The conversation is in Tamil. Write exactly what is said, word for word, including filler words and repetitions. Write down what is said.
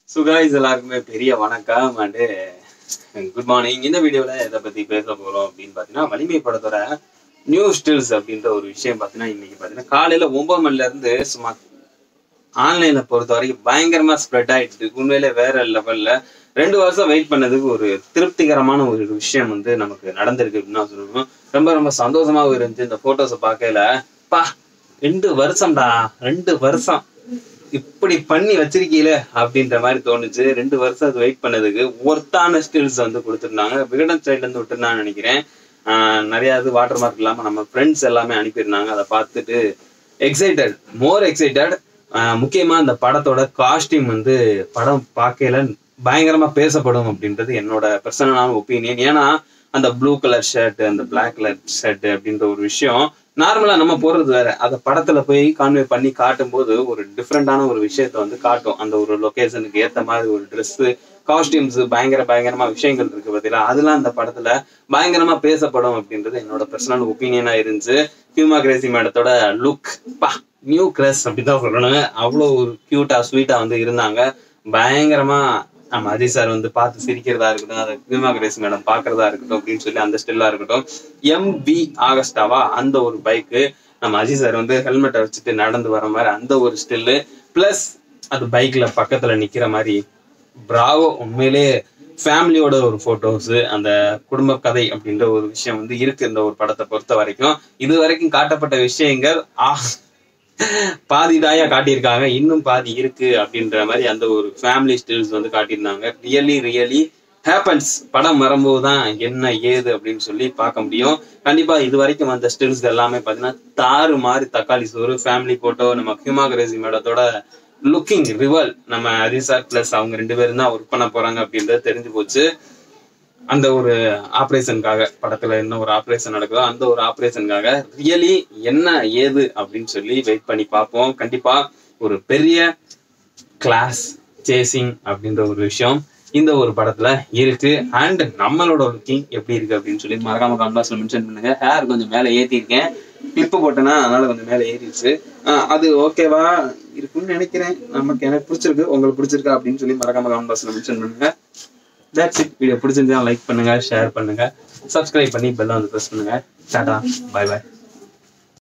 So guys, எல்லாருக்குமே பெரிய வணக்கம் அண்ட் குட் மார்னிங். இந்த வீடியோல எதை பத்தி பேச போறோம் அப்படின்னு பாத்தீங்கன்னா, வலிமை படத்தோட நியூ ஸ்டில்ஸ் அப்படின்ற ஒரு விஷயம் பாத்தீங்கன்னா, இன்னைக்கு பாத்தீங்கன்னா காலையில ஒன்பது மணில இருந்து சும்மா ஆன்லைன்ல பொறுத்த வரைக்கும் பயங்கரமா ஸ்ப்ரெட் ஆயிடுச்சு. உண்மையில வேற லெவல்ல ரெண்டு வருஷம் வெயிட் பண்ணதுக்கு ஒரு திருப்திகரமான ஒரு விஷயம் வந்து நமக்கு நடந்திருக்கு அப்படின்னு தான் சொல்லணும். ரொம்ப ரொம்ப சந்தோஷமாவும் இருந்துச்சு. இந்த போட்டோஸை பார்க்கல பா ரெண்டு வருஷம்டா ரெண்டு வருஷம் இப்படி பண்ணி வச்சிருக்கீல அப்படின்ற மாதிரி தோணுச்சு. ரெண்டு வருஷம் அது வெயிட் பண்ணதுக்கு ஒர்த்தான ஸ்டில்ஸ் வந்து கொடுத்துருந்தாங்க. விகடன் சைட்ல இருந்து விட்டுருந்தான்னு நினைக்கிறேன். ஆஹ் நிறைய இது வாட்டர் மார்க் இல்லாம நம்ம ஃப்ரெண்ட்ஸ் எல்லாமே அனுப்பியிருந்தாங்க. அதை பார்த்துட்டு எக்ஸைட்டட் மோர் எக்ஸைட்டட். முக்கியமா இந்த படத்தோட காஸ்டியூம் வந்து படம் பார்க்கல பயங்கரமா பேசப்படும் அப்படின்றது என்னோட பர்சனலான ஒப்பீனியன். ஏன்னா அந்த ப்ளூ கலர் ஷர்ட் அந்த பிளாக் கலர் ஷர்ட் அப்படின்ற ஒரு விஷயம் நார்மலா நம்ம போடுறது வேற. அதை படத்துல போய் கான்வே பண்ணி காட்டும் போது ஒரு டிஃப்ரெண்டான ஒரு விஷயத்த வந்து காட்டும். அந்த ஒரு லொகேஷனுக்கு ஏத்த மாதிரி ஒரு ட்ரெஸ் காஸ்டியூம்ஸ் பயங்கர பயங்கரமா விஷயங்கள் இருக்கு பார்த்தீங்களா, அதெல்லாம் அந்த படத்துல பயங்கரமா பேசப்படும் அப்படின்றது என்னோட பர்சனல் ஒப்பீனியனா இருந்துச்சு. ஹியூமா கிரேசி மேடத்தோட லுக் பா நியூ கிரஸ் அப்படிதான் சொல்லணுங்க. அவ்வளோ ஒரு கியூட்டா ஸ்வீட்டா வந்து இருந்தாங்க. பயங்கரமா நம்ம அஜய் சார் வந்து பார்த்து சிரிக்கிறதா இருக்கட்டும், அதை ஹியூமா கிரேசி மேடம் பாக்குறதா இருக்கட்டும் அப்படின்னு சொல்லி அந்த ஸ்டில்லா இருக்கட்டும். எம் வி ஆகஸ்டாவா அந்த ஒரு பைக்கு நம்ம அஜய் சார் வந்து ஹெல்மெட்டை வச்சுட்டு நடந்து வர மாதிரி அந்த ஒரு ஸ்டில்லு பிளஸ் அது பைக்ல பக்கத்துல நிக்கிற மாதிரி பிராவோ. உண்மையிலே ஃபேமிலியோட ஒரு போட்டோஸ் அந்த குடும்ப கதை அப்படின்ற ஒரு விஷயம் வந்து இருக்கு இந்த ஒரு படத்தை பொறுத்த வரைக்கும். இது வரைக்கும் காட்டப்பட்ட விஷயங்கள் ஆ பாதிதாயா காட்டியிருக்காங்க, இன்னும் பாதி இருக்கு அப்படின்ற மாதிரி அந்த ஒரு ஃபேமிலி ஸ்டில்ஸ் வந்து காட்டியிருந்தாங்க. Really really happens. படம் வரும்போது தான் என்ன ஏது அப்படின்னு சொல்லி பார்க்க முடியும். கண்டிப்பா இது வரைக்கும் வந்த ஸ்டில்ஸ் எல்லாமே பாத்தீங்கன்னா தாறு மாதிரி தக்காளி சோறு ஃபேமிலி போட்டோ. நம்ம ஹியூமா கிரேசி மேடத்தோட லுக்கிங் ரிவல் நம்ம அஜய் சார் பிளஸ் அவங்க ரெண்டு பேரும் தான் ஒர்க் பண்ண போறாங்க அப்படின்றது தெரிஞ்சு போச்சு. அந்த ஒரு ஆப்ரேஷனுக்காக படத்துல என்ன ஒரு ஆப்ரேஷன் நடக்குதோ அந்த ஒரு ஆப்ரேஷனுக்காக ரியலி என்ன ஏது அப்படின்னு சொல்லி வெயிட் பண்ணி பார்ப்போம். கண்டிப்பா ஒரு பெரிய கிளாஸ் சேசிங் அப்படின்ற ஒரு விஷயம் இந்த ஒரு படத்துல இருக்கு. அண்ட் நம்மளோட லுக்கிங் எப்படி இருக்கு அப்படின்னு சொல்லி மறக்காம காம்பாஸ்ல மென்ஷன் பண்ணுங்க. ஹேர் கொஞ்சம் மேல ஏத்திருக்கேன், கிளிப்பு போட்டேன்னா அதனால கொஞ்சம் மேல ஏறிடுச்சு. ஆஹ் அது ஓகேவா இருக்குன்னு நினைக்கிறேன். நமக்கு எனக்கு பிடிச்சிருக்கு, உங்களுக்கு பிடிச்சிருக்கா அப்படின்னு சொல்லி மறக்காம காம்பாஸ்ல மென்ஷன் பண்ணுங்க. That's it. வீடியோ பிடிச்சிருந்தா லைக் பண்ணுங்க, ஷேர் பண்ணுங்க, சப்ஸ்கிரைப் பண்ணி பெல் வந்து ப்ரெஸ் பண்ணுங்க. டாடா, பை பாய்.